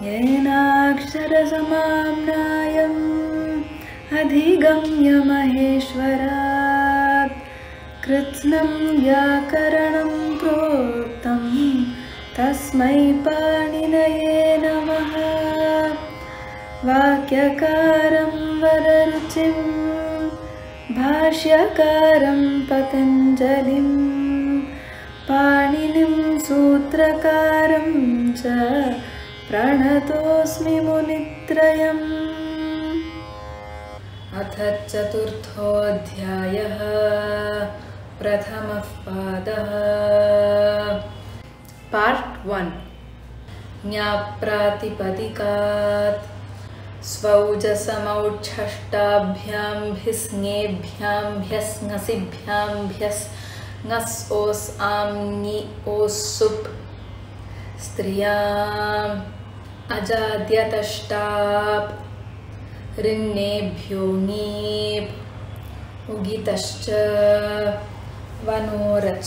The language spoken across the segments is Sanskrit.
येनाक्षरसमाम्नायम् अधिगम्य महेश्वरात् कृत्स्नं व्याकरणं प्रोक्तं तस्मै पाणिनये नमः। वाक्यकारं वररुचिं भाष्यकारं पतञ्जलिं पाणिनिं सूत्रकारं च प्रणतोऽस्मि मुनित्रयम्। अथ चतुर्थोऽध्यायः। प्रथमः पादः। पार्ट 1। ज्ञाप्रातिपदिकात् स्वौजसमौच्छष्टाभ्यां भिस्ङेभ्यां भ्यस्ङसिभ्यां भ्यस्ङस् ओस् आम् ङि ओस् सुप् स्त्रियाम् अजाद्यतष्टाप् ऋन्नेभ्यो ङीप् उगितश्च वनोरच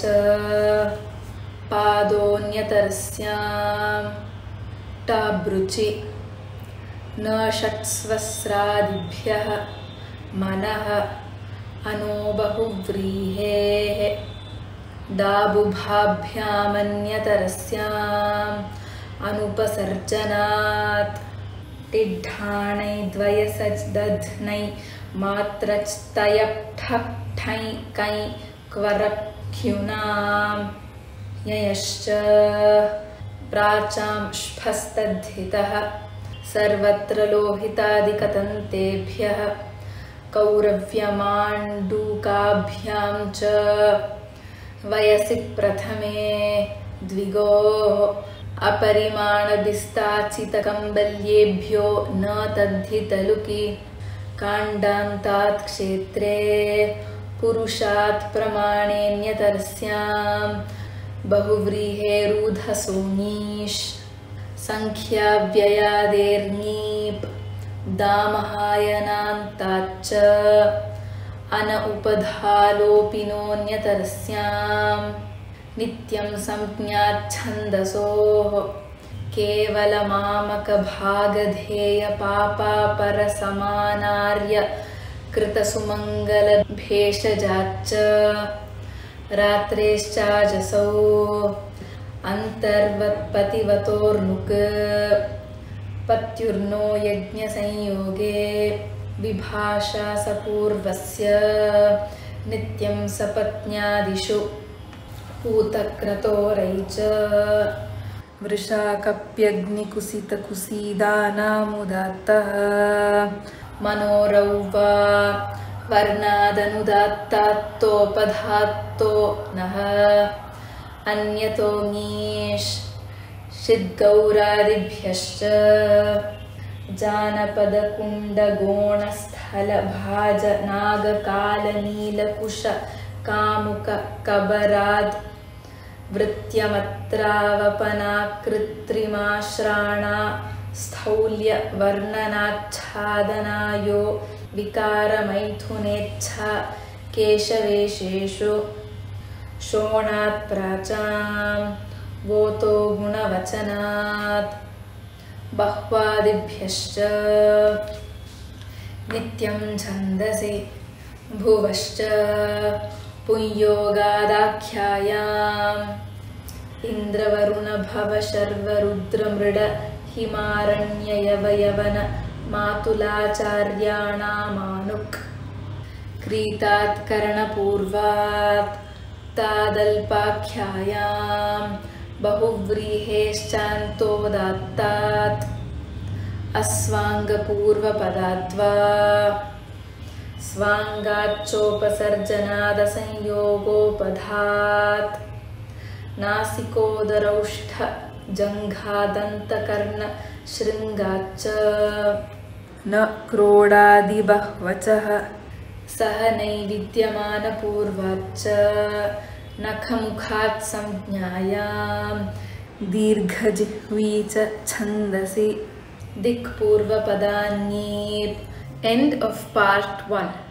पादोऽन्यतरस्यां टाबृचि न षट्स्वस्रादिभ्यः मनः अनो बहुव्रीहेः दाबुभाभ्यामन्यतरस्याम् अनुपसर्जनात् टिड्ढाणै द्वयसज्दध्नै मात्रच्तयप्ठक्ठै कै क्वरख्युनां ययश्च प्राचां ष्फस्तद्धितः सर्वत्र लोहितादिकतन्तेभ्यः कौरव्यमाण्डूकाभ्यां च वयसि प्रथमे द्विगोः अपरिमाणभिस्ताचितकम्बल्येभ्यो न तद्धितलुकि काण्डान्तात् क्षेत्रे पुरुषात् प्रमाणेऽन्यतरस्यां बहुव्रीहेरूधसोनीश् संख्याव्ययादेर्ङीप् दामहायनान्ताच्च अन उपधालोपिनोऽन्यतरस्यां नित्यं संज्ञाच्छन्दसोः केवलमामकभागधेयपापापरसमानार्य कृतसुमङ्गलभेषजाच्च रात्रेश्चाजसौ अन्तर्वत्पतिवतोर्नुक् पत्युर्नो यज्ञसंयोगे विभाषा सपूर्वस्य नित्यं सपत्न्यादिषु पूतक्रतोरै च वृषाकप्यग्निकुसितकुसीदानामुदात्तः मनोरौवा वर्णादनुदात्तात्तोपधात्तो नः अन्यतो ङीष् शिद्गौरादिभ्यश्च जानपदकुण्डगोणस्थलभाजनागकालनीलकुश कामुककबराद् वृत्त्यमत्रावपनाकृत्रिमाश्राणा स्थौल्यवर्णनाच्छादनायो विकारमैथुनेच्छा केशवेशेषु शोणात् प्राचां वोतो गुणवचनात् बह्वादिभ्यश्च नित्यं छन्दसि भुवश्च पुंयोगादाख्यायाम् इन्द्रवरुणभवशर्वरुद्रमृड हिमारण्ययवयवन मातुलाचार्याणामानुक् क्रीतात् कर्णपूर्वात् तादल्पाख्यायां बहुव्रीहेश्चान्तोदात्तात् अस्वाङ्गपूर्वपदाद्वा स्वाङ्गाच्चोपसर्जनादसंयोगोपधात् नासिकोदरौष्ठ जङ्घादन्तकर्ण शृङ्गाच्च न क्रोडादिबह्वचः सह नैविद्यमानपूर्वाच्च नखमुखात् संज्ञायां दीर्घजिह्वी च छन्दसि दिक्पूर्वपदान्येप्। End of part 1.